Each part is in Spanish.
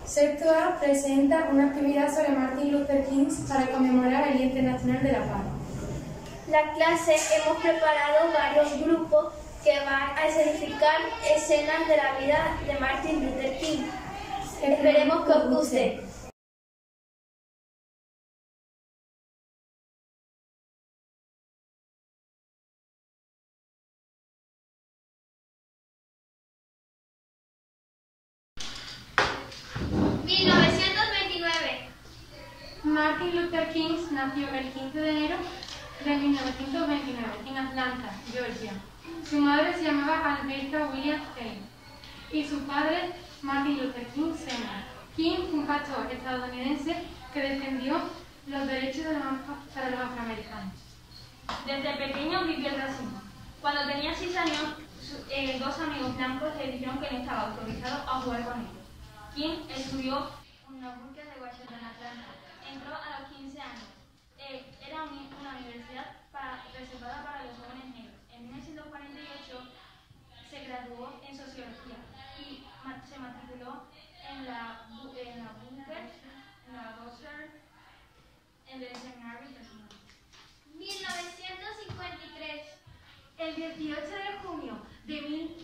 Sexto A presenta una actividad sobre Martin Luther King para conmemorar el Día Internacional de la Paz. La clase hemos preparado varios grupos que van a escenificar escenas de la vida de Martin Luther King. Esperemos que os guste. Martin Luther King nació el 15 de enero de 1929 en Atlanta, Georgia. Su madre se llamaba Alberta Williams King y su padre Martin Luther King Sr. King fue un pastor estadounidense que defendió los derechos para los afroamericanos. Desde pequeño vivió el racismo. Cuando tenía 6 años, dos amigos blancos le dijeron que no estaba autorizado a jugar con ellos. King estudió en una búsqueda de Washington, Atlanta. Entró a los 15 años. Era una universidad reservada para los jóvenes negros. En 1948 se graduó en sociología y se matriculó en la Bunker, en la Vassar, en el seminario personal. 1953. El 18 de junio de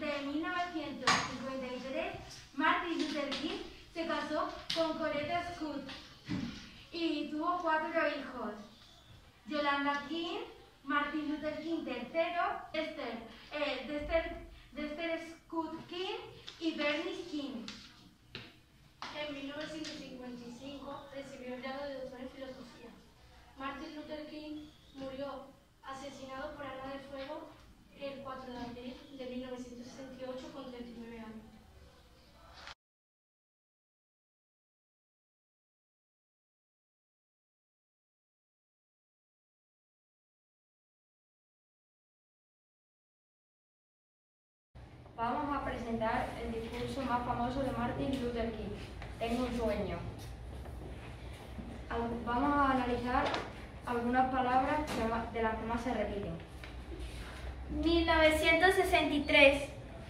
1953, Martin Luther King se casó con Coretta Scott y tuvo 4 hijos: Yolanda King, Martin Luther King III, Dexter Scott King y Bernice King. En 1955 recibió el grado de doctor en filosofía. Martin Luther King murió asesinado por arma de fuego el 4 de abril de 1968 con 39 años. Vamos a presentar el discurso más famoso de Martin Luther King, Tengo un sueño. Vamos a analizar algunas palabras de las que más se repiten. 1963.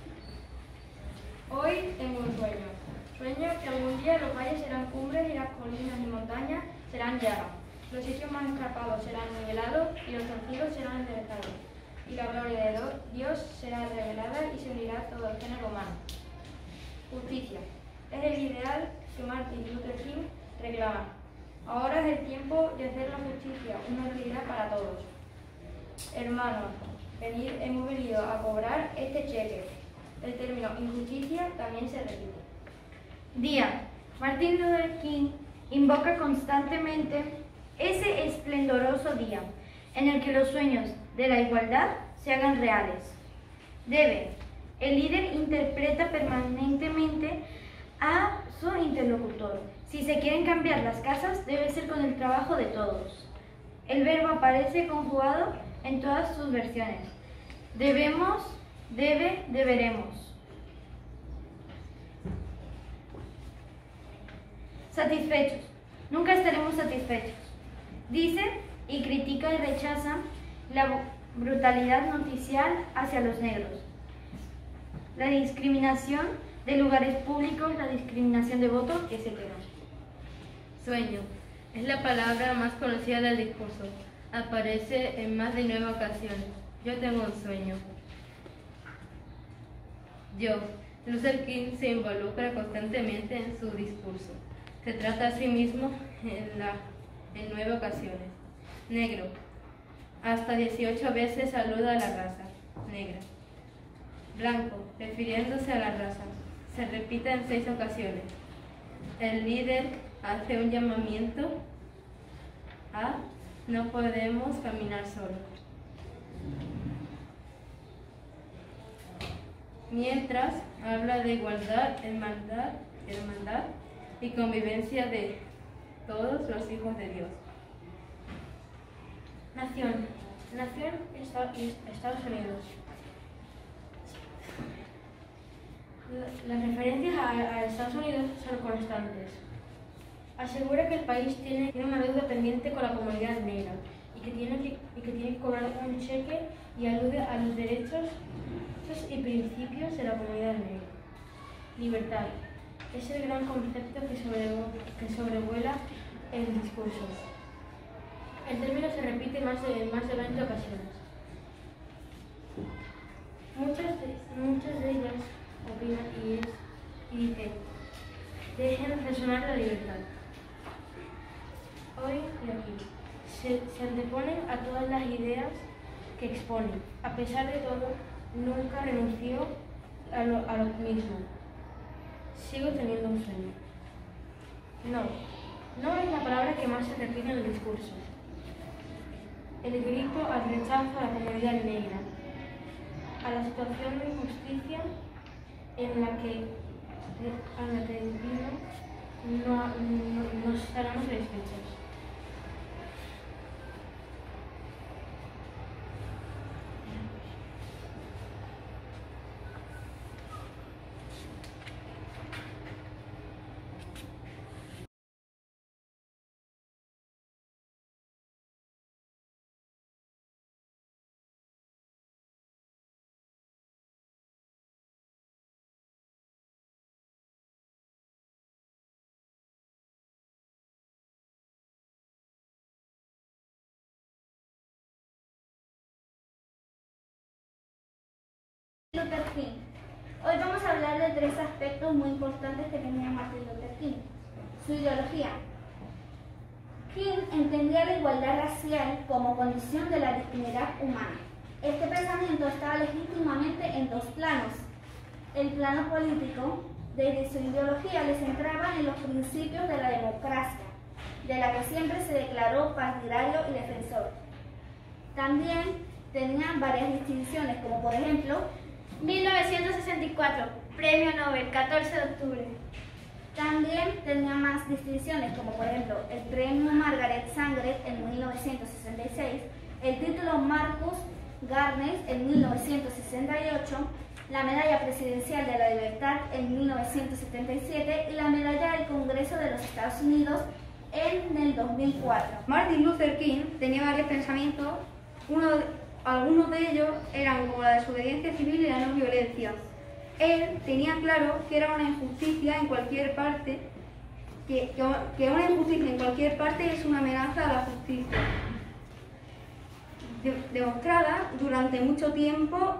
Hoy tengo un sueño. Sueño que algún día los valles serán cumbres y las colinas y montañas serán llagas. Los sitios más escarpados serán nivelados y los torcidos serán enderezados. Y la gloria de Dios será revelada y se unirá todo el género humano. Justicia. Es el ideal que Martin Luther King reclama. Ahora es el tiempo de hacer la justicia una realidad para todos. Hermanos, hemos venido a cobrar este cheque. El término injusticia también se repite. Día. Martin Luther King invoca constantemente ese esplendoroso día en el que los sueños de la igualdad se hagan reales. Debe. El líder interpreta permanentemente a su interlocutor. Si se quieren cambiar las casas, debe ser con el trabajo de todos. El verbo aparece conjugado en todas sus versiones. Debemos, debe, deberemos. Satisfechos. Nunca estaremos satisfechos. Dice y critica y rechaza la brutalidad noticial hacia los negros, la discriminación de lugares públicos, la discriminación de voto, etc. Sueño. Es la palabra más conocida del discurso. Aparece en más de 9 ocasiones. Yo tengo un sueño. Luther King se involucra constantemente en su discurso. Se trata a sí mismo en 9 ocasiones. Negro. Hasta 18 veces saluda a la raza negra. Blanco, refiriéndose a la raza. Se repite en 6 ocasiones. El líder hace un llamamiento a no podemos caminar solos. Mientras habla de igualdad, hermandad y convivencia de todos los hijos de Dios. Nación. Estados Unidos. Las referencias a Estados Unidos son constantes. Asegura que el país tiene una deuda pendiente con la comunidad negra y que tiene que cobrar un cheque, y alude a los derechos y principios de la comunidad negra. Libertad. es el gran concepto que sobrevuela el discurso. El término se repite en más de 20 ocasiones. Muchas de ellas opinan y dicen: dejen resonar la libertad. Hoy y aquí se anteponen a todas las ideas que exponen. A pesar de todo, nunca renunció a lo mismo. Sigo teniendo un sueño. No es la palabra que más se repite en el discurso. El grito al rechazo a la comunidad negra, a la situación de injusticia en la que vivimos, no estaremos satisfechos. Luther King. Hoy vamos a hablar de 3 aspectos muy importantes que tenía Martin Luther King. Su ideología. King entendía la igualdad racial como condición de la dignidad humana. Este pensamiento estaba legítimamente en 2 planos. El plano político, desde su ideología, le centraba en los principios de la democracia, de la que siempre se declaró partidario y defensor. También tenía varias distinciones, como por ejemplo 1964, Premio Nobel, 14 de octubre. También tenía más distinciones, como por ejemplo el Premio Margaret Sanger en 1966, el título Marcus Garner en 1968, la Medalla Presidencial de la Libertad en 1977 y la Medalla del Congreso de los Estados Unidos en el 2004. Martin Luther King tenía varios pensamientos. Algunos de ellos eran como la desobediencia civil y la no violencia. Él tenía claro que era una injusticia en cualquier parte, que una injusticia en cualquier parte es una amenaza a la justicia, demostrada durante mucho tiempo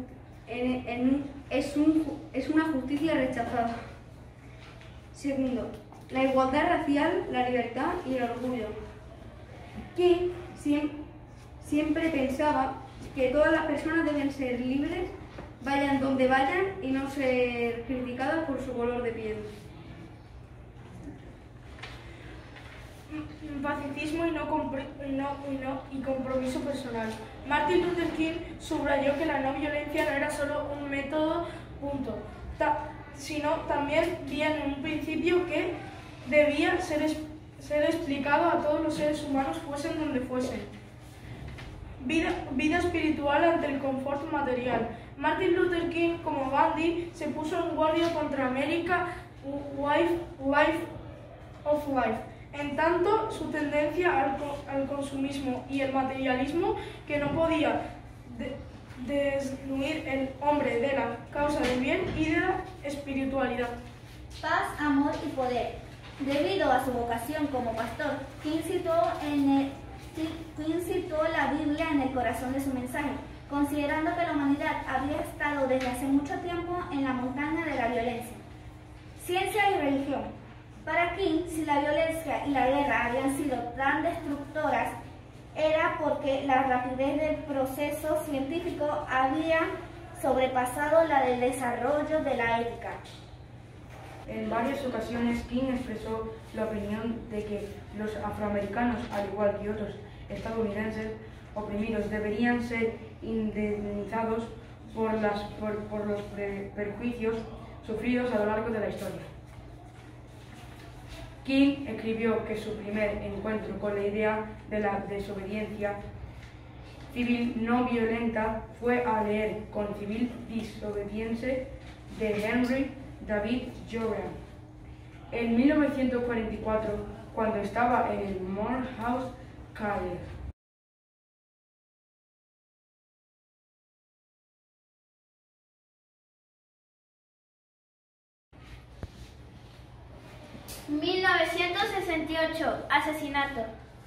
es una justicia rechazada. Segundo, la igualdad racial, la libertad y el orgullo. King siempre pensaba que todas las personas deben ser libres, vayan donde vayan, y no ser criticadas por su color de piel. Pacifismo y compromiso personal. Martin Luther King subrayó que la no violencia no era solo un método, sino también bien un principio que debía ser explicado a todos los seres humanos, fuesen donde fuesen. Vida espiritual ante el confort material. Martin Luther King, como Gandhi, se puso en guardia contra America Way of Life, en tanto su tendencia al consumismo y el materialismo, que no podía desnuir el hombre de la causa del bien y de la espiritualidad. Paz, amor y poder. Debido a su vocación como pastor, King citó la Biblia en el corazón de su mensaje, considerando que la humanidad había estado desde hace mucho tiempo en la montaña de la violencia. Ciencia y religión. Para King, si la violencia y la guerra habían sido tan destructoras, era porque la rapidez del proceso científico había sobrepasado la del desarrollo de la ética. En varias ocasiones, King expresó la opinión de que los afroamericanos, al igual que otros estadounidenses oprimidos, deberían ser indemnizados por los perjuicios sufridos a lo largo de la historia. King escribió que su primer encuentro con la idea de la desobediencia civil no violenta fue a leer con Civil Disobedience de Henry David Thoreau en 1944, cuando estaba en el Morehouse College. 1968. Asesinato.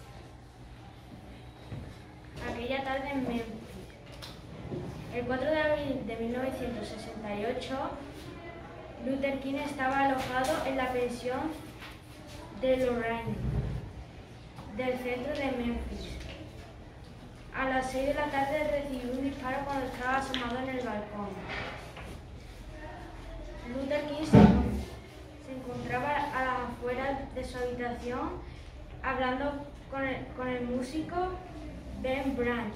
Aquella tarde en Memphis. El 4 de abril de 1968, Luther King estaba alojado en la pensión de Lorraine, del centro de Memphis. A las 6 de la tarde recibió un disparo cuando estaba asomado en el balcón. Luther King se encontraba a las afueras de su habitación hablando con el músico Ben Branch.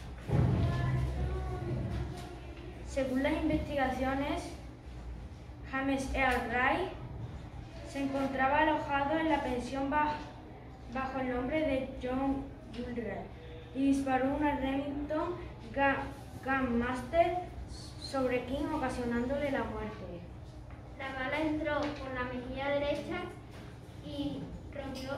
Según las investigaciones, James Earl Ray se encontraba alojado en la pensión bajo el nombre de John Gilder y disparó una Remington Gunmaster sobre King, ocasionándole la muerte. La bala entró por la mejilla derecha y rompió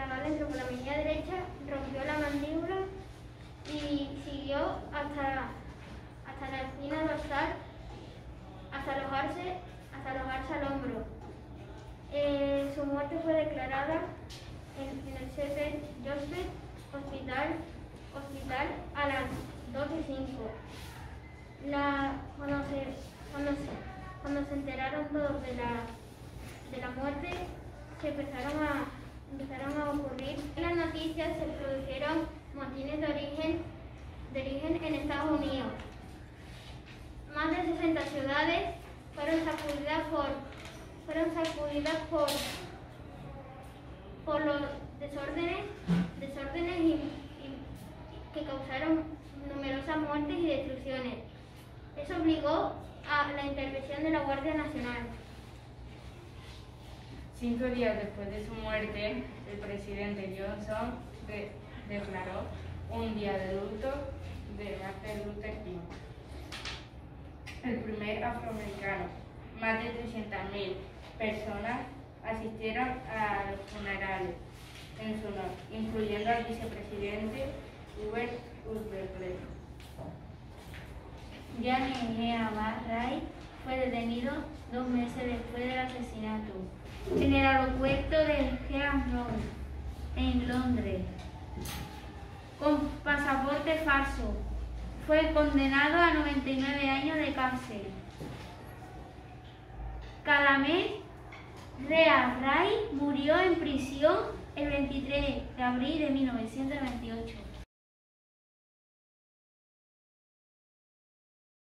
la mandíbula y siguió hasta la espina dorsal hasta alojarse al hombro. Su muerte fue declarada en el St. Joseph Hospital a las 12:05. Cuando se enteraron todos de la muerte, se empezaron a ocurrir. En las noticias se produjeron motines de origen en Estados Unidos. Más de 60 ciudades fueron sacudidas por los desórdenes y que causaron numerosas muertes y destrucciones. Eso obligó a la intervención de la Guardia Nacional. 5 días después de su muerte, el presidente Johnson declaró un día de luto de Martin Luther King, el primer afroamericano. Más de 300.000 personas asistieron a los funerales en su honor, incluyendo al vicepresidente Hubert Humphrey. James Earl Ray fue detenido 2 meses después del asesinato en el aeropuerto de Heathrow, en Londres, con pasaporte falso. Fue condenado a 99 años de cárcel. James Earl Ray murió en prisión el 23 de abril de 1928.